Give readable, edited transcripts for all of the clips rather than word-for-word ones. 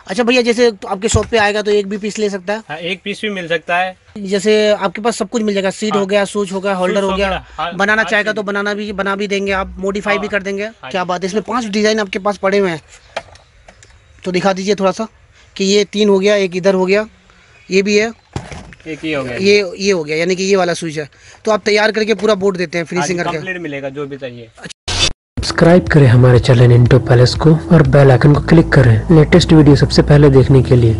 अच्छा भैया, जैसे तो आपके शॉप पे आएगा तो एक भी पीस ले सकता है? हाँ, एक पीस भी मिल सकता है। जैसे आपके पास सब कुछ मिल जाएगा, सीट हाँ, हो गया, स्विच हो गया, होल्डर शूज हो गया, वगैरह बनाना हर चाहेगा चीज। तो बना भी देंगे, आप मॉडिफाई भी हाँ। कर देंगे। हाँ क्या जी। बात है, इसमें 5 डिज़ाइन आपके पास पड़े हुए हैं, तो दिखा दीजिए थोड़ा सा कि ये 3 हो गया, एक इधर हो गया, ये भी है, एक ही हो गया जी। ये हो गया, यानी कि ये वाला स्विच है। तो आप तैयार करके पूरा बोर्ड देते हैं हाँ जी, फिनिशिंग करके? कंप्लीट मिलेगा जो भी चाहिए। सब्सक्राइब करें हमारे चैनल इंटो पैलेस को और बेल आइकन को क्लिक करें लेटेस्ट वीडियो सबसे पहले देखने के लिए।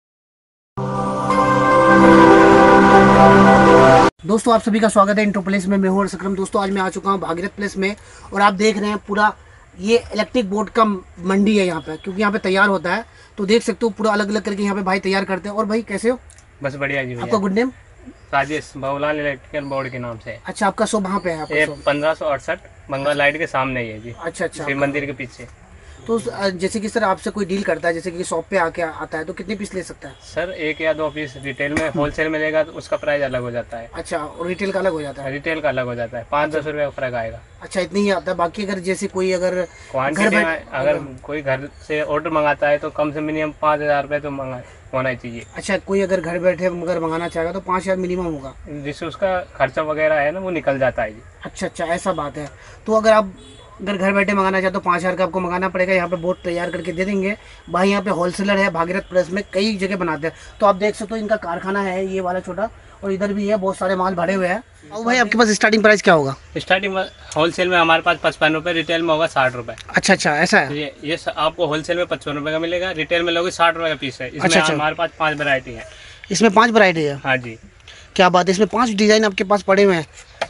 दोस्तों, आप सभी का स्वागत है इंटो प्लेस में। मैं हूं सकरम। दोस्तों, आज मैं आ चुका हूं भागीरथ प्लेस में और आप देख रहे हैं पूरा ये इलेक्ट्रिक बोर्ड का मंडी है यहाँ पे, क्योंकि यहाँ पे तैयार होता है। तो देख सकते हो पूरा अलग अलग करके यहाँ पे भाई तैयार करते हैं। और भाई कैसे हो? बस बढ़िया जी। आपका good name? Rajesh, Babulal electrical board के नाम से। अच्छा, आपका शॉप वहाँ पे है? आपका ये शॉप 1568 बंगाल लाइट के सामने ही है जी। अच्छा। शिव मंदिर के पीछे। तो जैसे कि सर आपसे कोई डील करता है, जैसे कि शॉप पे आके आता है, तो कितने पीस ले सकता है? सर, एक या दो पीस रिटेल में, होलसेल में लेगा तो उसका प्राइस अलग हो जाता है। अच्छा, और रिटेल का अलग हो जाता है? रिटेल का अलग हो जाता है, 5-10 रुपये का फर्क आएगा। अच्छा, इतनी ही आता है। बाकी अगर जैसे कोई अगर क्वान्टिटी में अगर कोई घर से ऑर्डर मंगाता है तो कम से मिनिमम 5,000 रुपये तो होना ही चाहिए। अच्छा, कोई अगर घर बैठे अगर मंगाना चाहेगा तो 5,000 मिनिमम होगा, जिससे उसका खर्चा वगैरह है ना वो निकल जाता है जी। अच्छा, ऐसा बात है। तो अगर घर बैठे मंगाना चाहे तो 5,000 का आपको मंगाना पड़ेगा। यहाँ पे बोर्ड तैयार करके दे देंगे भाई। यहाँ पे होलसेलर है, भागीरथ प्रेस में कई जगह बनाते हैं। तो आप देख सकते हो इनका कारखाना है ये वाला छोटा, और इधर भी है, बहुत सारे माल भरे हुए हैं। और भाई आपके पास स्टार्टिंग प्राइस क्या होगा? स्टार्टिंग होलसेल में हमारे पास 55 रुपये, रिटेल में होगा 60 रुपये। अच्छा, ऐसा है। ये आपको होलसेल में 55 रुपये का मिलेगा, रिटेल में लोगे 60 रुपये का पीस है। इसमें अच्छा। हमारे पास 5 वैरायटी है। इसमें 5 वैरायटी है? हाँ जी। क्या बात है, इसमें 5 डिज़ाइन आपके पास पड़े हुए हैं,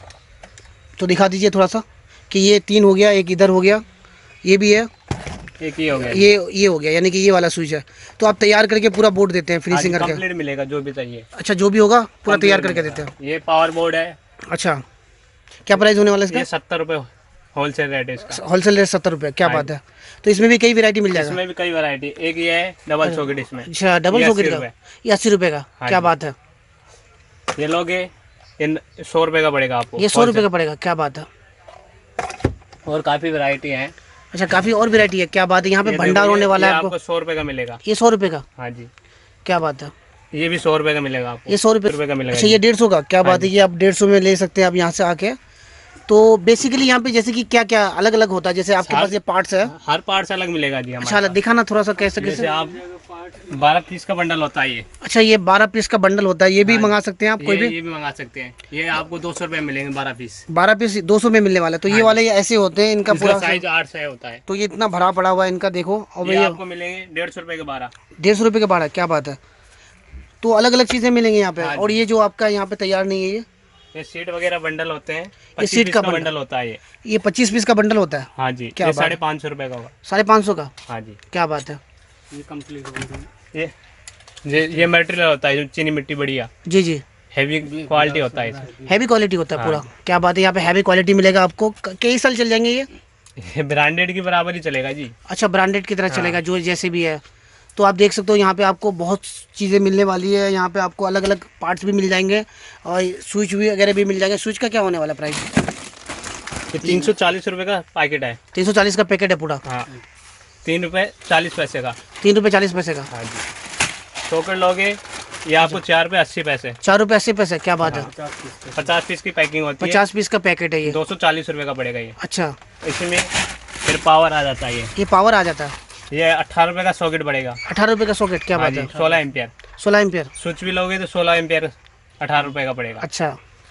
तो दिखा दीजिए थोड़ा सा कि ये 3 हो गया, एक इधर हो गया, ये भी है, एक ही हो गया, ये हो गया, यानी कि ये वाला स्विच है। तो आप तैयार करके पूरा बोर्ड देते हैं फिनिशिंग करके? कंप्लीट मिलेगा जो भी चाहिए। अच्छा, जो भी होगा पूरा तैयार करके देते हैं? ये पावर बोर्ड है। अच्छा, क्या प्राइस होने वाला है इसका? ये 70 रुपये होलसेल रेट है इसका। होलसेल रेट 70 रुपये। क्या बात है। तो इसमें भी कई वैरायटी मिल जाएगा? इसमें भी कई वैरायटी। एक ये है डबल सॉकेट इसमें। अच्छा, डबल सॉकेट का ये 80 रुपये का? क्या बात है। ये लोगे ये 100 रुपये का पड़ेगा आपको। ये 100 रुपये का पड़ेगा? क्या बात है। और काफ़ी वैरायटी है। अच्छा, काफ़ी और वैरायटी है। क्या बात है। यहाँ पे भंडार होने वाला है आपको? 100 रुपये का मिलेगा। ये 100 रुपये का? हाँ जी। क्या बात है। ये भी 100 रुपये का मिलेगा आपको। ये 100 रुपये का मिलेगा। अच्छा, ये 150 का? क्या बात है। ये आप 150 में ले सकते हैं आप यहाँ से आके। तो बेसिकली यहाँ पे जैसे कि क्या क्या अलग अलग होता है, जैसे आपके पास ये पार्ट्स है? हर पार्ट्स अलग मिलेगा जी हमारे। अच्छा, दिखाना थोड़ा सा कैसे कैसे। आप 12 पीस का बंडल होता है ये। अच्छा, ये 12 पीस का बंडल होता है। ये भी मंगा सकते हैं आप कोई भी? ये भी मंगा सकते हैं। ये आपको 200 रुपये मिलेंगे 12 पीस। 12 पीस 200 में मिलने वाला है। तो ये वाले ऐसे होते हैं, इनका पूरा साइज 8 से होता है। तो ये इतना भरा पड़ा हुआ है इनका, देखो। और ये आपको मिलेंगे 150 रुपये के 12। 150 रुपये के 12? क्या बात है। तो अलग अलग चीज़ें मिलेंगी यहाँ पे। और ये जो आपका यहाँ पे तैयार नहीं है, ये सीट वगैरह बंडल होते हैं। ये सीट का बंडल होता है। ये 25 पीस का बंडल होता है? हाँ जी। क्या ये 550 रुपये का होगा। 550 का? हाँ जी। क्या बात है। ये कम्प्लीट ये मटेरियल होता है जो चीनी मिट्टी बढ़िया। जी। हैवी क्वालिटी होता है। हैवी क्वालिटी होता है पूरा? क्या बात है। यहाँ पे हैवी क्वालिटी मिलेगा आपको। कई साल चल जाएंगे ये? ब्रांडेड की बराबर ही चलेगा जी। अच्छा, ब्रांडेड की तरह चलेगा, जो जैसे भी है। तो आप देख सकते हो यहाँ पे आपको बहुत चीज़ें मिलने वाली है। यहाँ पे आपको अलग अलग पार्ट्स भी मिल जाएंगे और स्विच भी वगैरह भी मिल जाएंगे। स्विच का क्या होने वाला प्राइस? ये 340 रुपये का पैकेट है। 340 का पैकेट है पूरा? हाँ। 3 रुपये 40 पैसे का। 3 रुपये 40 पैसे का? हाँ जी। सॉकेट लोगे ये आपको 4 रुपये 80 पैसे। 4 रुपये 80 पैसे? क्या बात है। 50 पीस की पैकिंग होती है। 50 पीस का पैकेट है ये? 240 रुपये का पड़ेगा ये। अच्छा, इसमें फिर पावर आ जाता है। ये पावर आ जाता है? ये 18 रुपये का सॉकेट पड़ेगा। 18 रुपये का सॉकेट? क्या बात है। 16 एम्पियर। 16 एम्पियर? स्विच भी लोगे तो 16 एम्पियर 18 रुपये का पड़ेगा। अच्छा।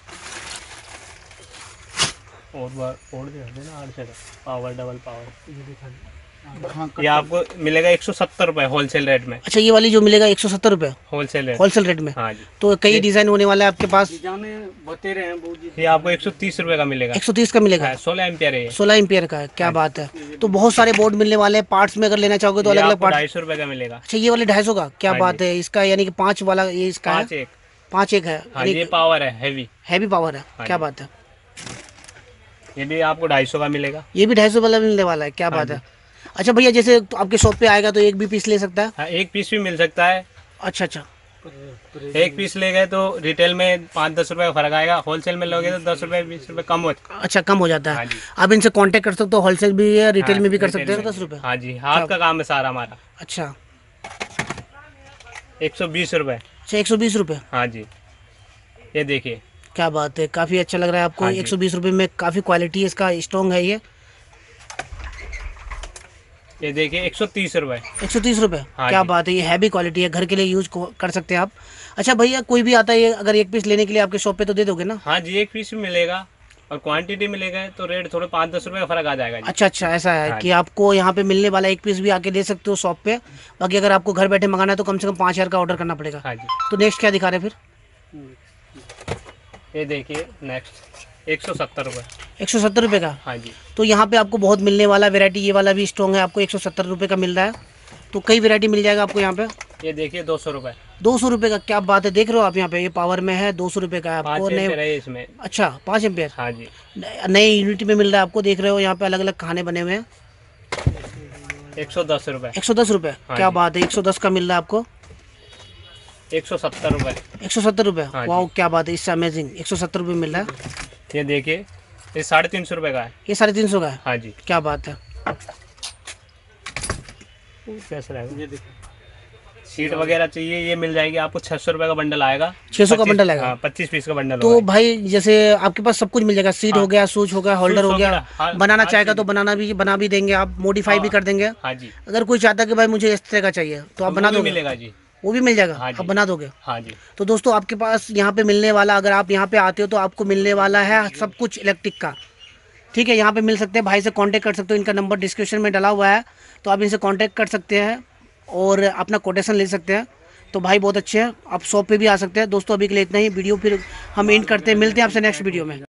और पावर डबल पावर ये आपको मिलेगा 170 रुपये होलसेल रेट में। अच्छा, ये वाली जो मिलेगा 170 रुपये होलसेल रेट में? हाँ जी। तो कई डिजाइन होने वाला है आपके पास? ये आपको 130 रुपये का मिलेगा। 130 का मिलेगा? 16 एम्पियर है। 16 एम्पियर का है? क्या बात है। तो बहुत सारे बोर्ड मिलने वाले हैं। पार्ट्स में अगर लेना चाहोगे तो अलग अलग पार्ट 250 रुपये का मिलेगा। अच्छा, ये वाले 250 का? क्या बात है। इसका यानी कि 5 वाला ये इसका है? 5 एक है? ये पावर है, हैवी पावर है? क्या बात है। ये भी आपको 250 का मिलेगा। ये भी 250 वाला मिलने वाला है? क्या बात है। अच्छा भैया, जैसे तो आपके शॉप पे आएगा तो एक भी पीस ले सकता है? हाँ, एक पीस भी मिल सकता है। अच्छा। एक पीस ले गए तो रिटेल में 5-10 रुपये का फर्क आएगा। होलसेल में लोगे तो 10 रुपये 20 रुपये कम हो। अच्छा, कम हो जाता है। हाँ जी। आप इनसे कांटेक्ट कर सकते हो, होलसेल भी है, रिटेल में भी कर सकते हो? 10 रुपये? हाँ जी, हाथ का काम है सारा हमारा। अच्छा। 120 रुपए। अच्छा 120 रुपये। हाँ जी, ये देखिए। क्या बात है, काफ़ी अच्छा लग रहा है आपको। हाँ जी। 120 रुपये में काफ़ी क्वालिटी इसका स्ट्रॉन्ग है ये देखिए 130 रुपए। 130 रुपये। हाँ क्या जी। बात है, ये हैवी क्वालिटी है, घर के लिए यूज कर सकते हैं आप। अच्छा भैया, कोई भी आता है ये अगर एक पीस लेने के लिए आपके शॉप पे तो दे दोगे ना? हाँ जी, एक पीस भी मिलेगा और क्वांटिटी मिलेगा तो रेट थोड़े 5-10 रुपए का फर्क आ जाएगा जी। अच्छा अच्छा, ऐसा है हाँ कि जी। आपको यहाँ पे मिलने वाला एक पीस भी आके दे सकते हो शॉप पे। बाकी अगर आपको घर बैठे मंगाना है तो कम से कम 5,000 का ऑर्डर करना पड़ेगा। हाँ जी। तो नेक्स्ट क्या दिखा रहे हैं फिर? ये देखिए नेक्स्ट 170 रुपए। 170 रुपये का। हाँ जी। तो यहाँ पे आपको बहुत मिलने वाला वैरायटी, ये वाला भी स्ट्रॉन्ग है, आपको 170 रुपये का मिल रहा है। तो कई वैरायटी मिल जाएगा आपको यहाँ पे। ये देखिए 200 रुपए। 200 रुपये का। क्या बात है, देख रहे हो आप यहाँ पे, ये पावर में है, 200 रुपये का है 5 आपको। एम्पेयर है इसमें। अच्छा 5 एम्पेयर। हाँ जी। नए यूनिट में मिल रहा है आपको, देख रहे हो यहाँ पे अलग अलग खाने बने हुए हैं। 110 रुपए। 110 रुपये। हाँ क्या जी। बात है, 110 का मिल रहा है आपको। 170 रुपए। 170 रुपये। हाँ जी। वाह क्या बात है, इससे अमेजिंग 170 रुपये मिल रहा है। ये देखिए ये 350 रुपए का है। ये 350 का है। हाँ जी। क्या बात है। कैसा रहेगा? सीट वगैरह चाहिए ये मिल जाएगी आपको। 600 रुपए का बंडल आएगा। 600 का बंडल आएगा। हाँ, 25 पीस का बंडल तो होगा। भाई जैसे आपके पास सब कुछ मिल जाएगा, सीट हाँ। हो गया, सूच हो गया, होल्डर हो गया, हाँ, बनाना हाँ, चाहेगा जी। तो बना भी देंगे आप, मॉडिफाई भी कर देंगे। हाँ जी। अगर कोई चाहता है कि भाई मुझे इस तरह का चाहिए तो आप वो बना भी दोगे? मिलेगा जी। वो भी मिल जाएगा, हाँ जी। आप बना दोगे? हाँ जी। तो दोस्तों आपके पास यहाँ पे मिलने वाला, अगर आप यहाँ पे आते हो तो आपको मिलने वाला है सब कुछ इलेक्ट्रिक का। ठीक है, यहाँ पे मिल सकते हैं, भाई से कांटेक्ट कर सकते हो, इनका नंबर डिस्क्रिप्शन में डला हुआ है, तो आप इनसे कांटेक्ट कर सकते हैं और अपना कोटेशन ले सकते हैं। तो भाई बहुत अच्छे हैं, आप शॉप पे भी आ सकते हैं। दोस्तों अभी के लिए इतना ही, वीडियो फिर हम एंड करते हैं, मिलते हैं आपसे नेक्स्ट वीडियो में।